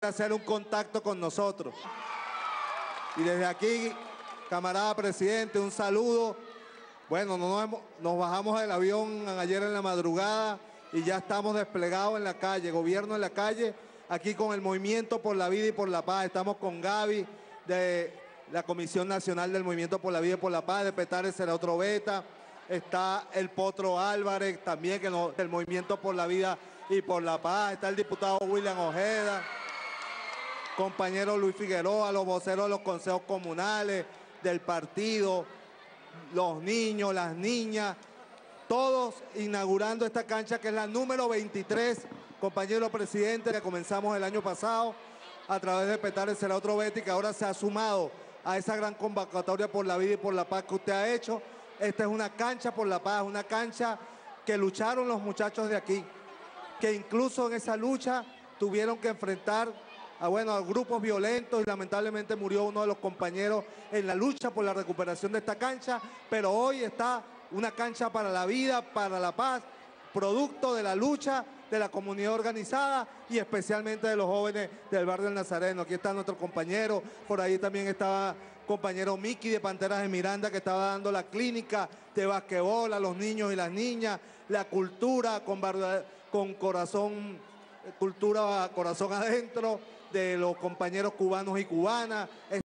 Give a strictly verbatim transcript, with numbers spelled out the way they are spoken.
hacer un contacto con nosotros. Y desde aquí, camarada presidente, un saludo. Bueno, nos, hemos, nos bajamos del avión ayer en la madrugada y ya estamos desplegados en la calle, gobierno en la calle, aquí con el Movimiento por la Vida y por la Paz. Estamos con Gaby de la Comisión Nacional del Movimiento por la Vida y por la Paz, de Petare será otro beta. Está el Potro Álvarez también, que no, del Movimiento por la Vida y por la Paz. Está el diputado William Ojeda, compañero Luis Figueroa, los voceros de los consejos comunales, del partido, los niños, las niñas, todos inaugurando esta cancha que es la número veintitrés, compañero presidente, que comenzamos el año pasado a través de Petare será otro beta y que ahora se ha sumado a esa gran convocatoria por la vida y por la paz que usted ha hecho. Esta es una cancha por la paz, una cancha que lucharon los muchachos de aquí, que incluso en esa lucha tuvieron que enfrentar a, bueno, a grupos violentos y lamentablemente murió uno de los compañeros en la lucha por la recuperación de esta cancha, pero hoy está una cancha para la vida, para la paz, producto de la lucha de la comunidad organizada y especialmente de los jóvenes del barrio del Nazareno. Aquí está nuestro compañero, por ahí también estaba compañero Miki de Panteras de Miranda, que estaba dando la clínica de basquetbol a los niños y las niñas, la cultura con, con corazón, cultura corazón adentro, de los compañeros cubanos y cubanas.